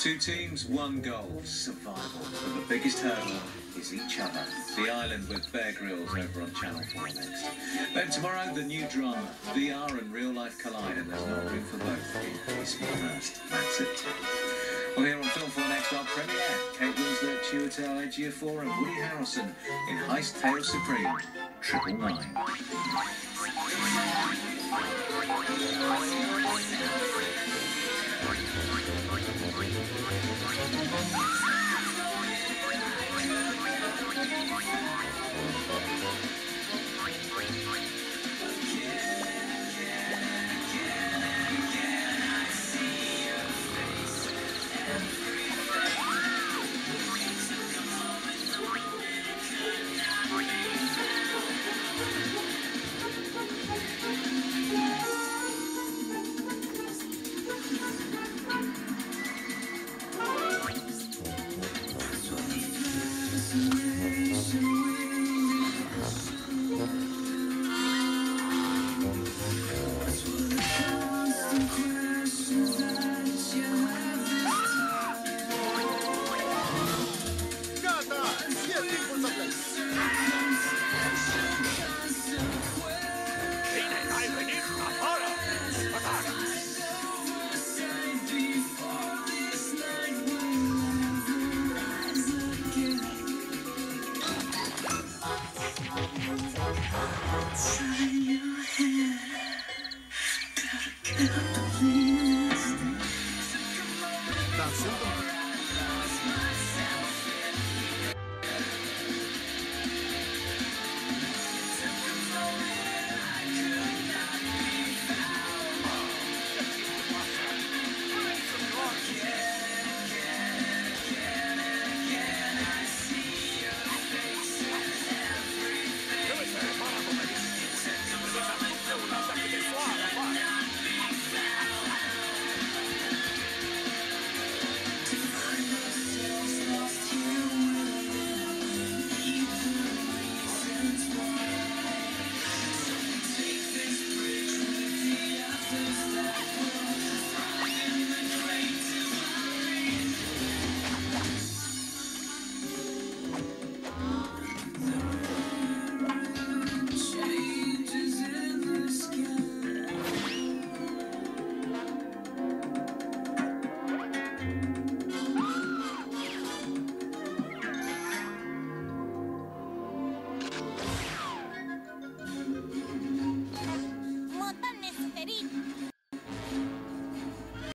Two teams, one goal, survival. But the biggest hurdle is each other. The Island with Bear Grylls over on Channel 4 next. Then tomorrow, the new drama. VR and real life collide, and there's not room for both. It's first. That's it. Well, here on Film 4 next, our premiere. Kate Winslet, Chiwetel Ejiofor and Woody Harrelson in Heist Tale Supreme, 999.